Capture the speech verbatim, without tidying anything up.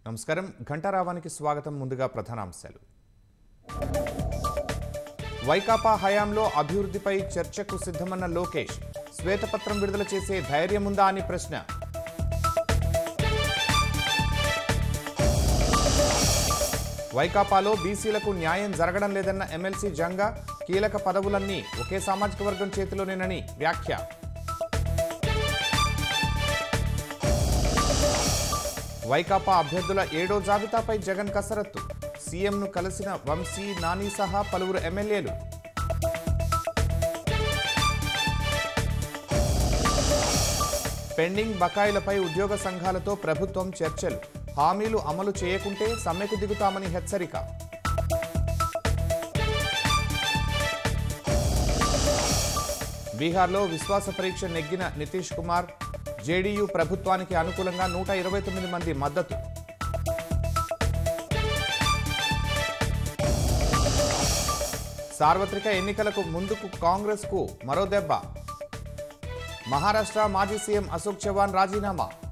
నమస్కారం ఘంటారావానికి స్వాగతం. ముందుగా ప్రధానాంశాలు. వైకాపా హయాంలో అభివృద్ధిపై చర్చకు సిద్ధమన్న లోకేష్. శ్వేతపత్రం విడుదల చేసే ధైర్యముందా అని ప్రశ్న. వైకాపాలో బీసీలకు న్యాయం జరగడం లేదన్న ఎమ్మెల్సీ జంగా. కీలక పదవులన్నీ ఒకే సామాజిక వర్గం చేతిలోనేనని వ్యాఖ్య. వైకాపా అభ్యర్థుల ఏడో జాబితాపై జగన్ కసరత్తు. సీఎంను కలిసిన వంశీ, నాని సహా పలువురు ఎమ్మెల్యేలు. పెండింగ్ బకాయిలపై ఉద్యోగ సంఘాలతో ప్రభుత్వం చర్చలు. హామీలు అమలు చేయకుంటే సమ్మెకు దిగుతామని హెచ్చరిక. బీహార్లో విశ్వాస పరీక్ష నెగ్గిన నితీష్ కుమార్. జేడీయూ ప్రభుత్వానికి అనుకూలంగా నూట ఇరవై తొమ్మిది మంది మద్దతు. సార్వత్రిక ఎన్నికలకు ముందుకు కాంగ్రెస్కు మరో దెబ్బ. మహారాష్ట్ర మాజీ సీఎం అశోక్ చవాన్ రాజీనామా.